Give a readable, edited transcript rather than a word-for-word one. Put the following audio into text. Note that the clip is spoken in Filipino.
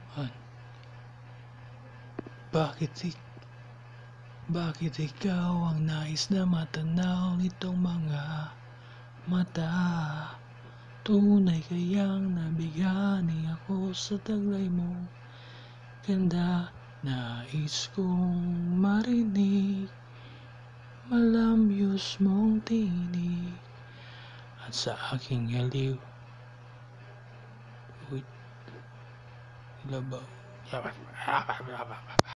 An. Bakit bakit ikaw ang nais na matanaw nitong mga mata? Tunay kayang nabighani ako sa taglay mong ganda. Nais kong marinig malamyos mong tinig at sa aking aliw ilabaw.